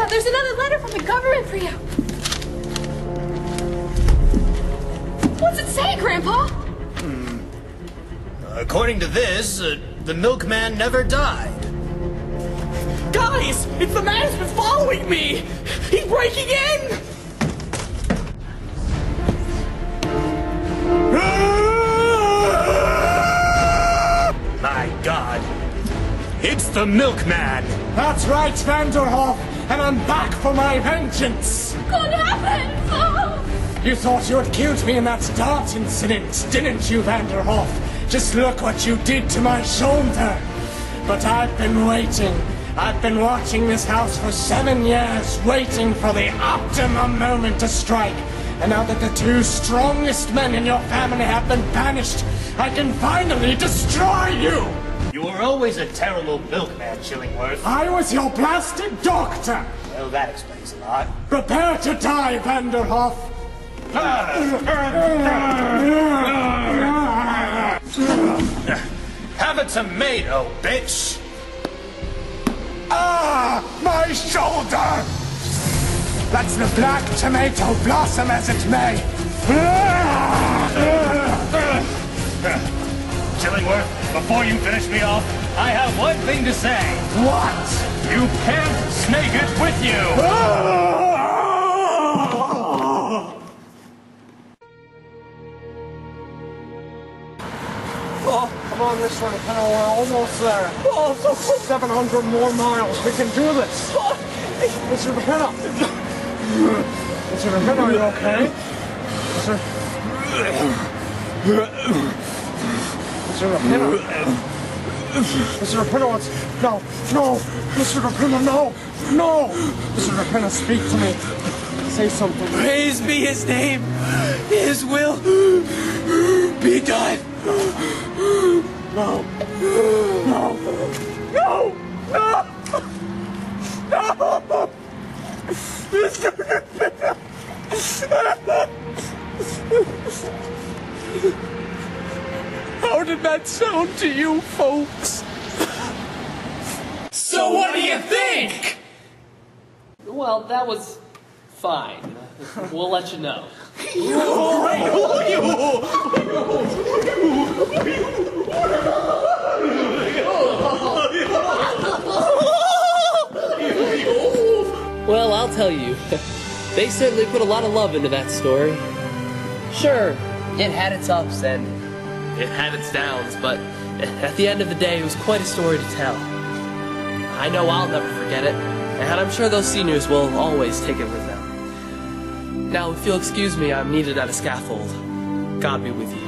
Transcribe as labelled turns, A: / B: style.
A: there's another letter from the government for you. What's it say, Grandpa?
B: According to this, the milkman never died.
C: Guys, it's the man who's been following me! He's breaking in!
B: My God, it's the milkman!
D: That's right, Vanderhoff, and I'm back for my vengeance!
A: Good heavens! Oh.
D: You thought you had killed me in that dart incident, didn't you, Vanderhoff? Just look what you did to my shoulder! But I've been waiting. I've been watching this house for 7 years, waiting for the optimum moment to strike. And now that the 2 strongest men in your family have been banished, I can finally destroy you!
B: You were always a terrible milkman, Chillingworth.
D: I was your blasted doctor!
B: Well, that explains a lot.
D: Prepare to die, Vanderhoff!
B: Have a tomato, bitch!
D: Ah! My shoulder! Let's the black tomato blossom as it may!
B: Chillingworth, before you finish me off, I have one thing to say.
D: What?
B: You can't snake it with you!
D: Oh, come on, Mr. Pinner, we're almost there. Oh, 700 more miles. We can do this. Mr. Pinner. Mr. Pinner, are you okay? Mr. Pinner. Mr. Pinner, what's... No, no. Mr. Pinner, no. No. Mr. Pinner, speak to me. Say something.
C: Praise be his name. His will be done.
D: No. No. No. No. No. Mr. Pinner.
C: How did that sound to you folks? So what do you think?
E: Well, that was fine. We'll let you know. Well, I'll tell you. They certainly put a lot of love into that story. Sure, it had its ups and it had its downs, but at the end of the day, it was quite a story to tell. I know I'll never forget it, and I'm sure those seniors will always take it with them. Now, if you'll excuse me, I'm needed at a scaffold. God be with you.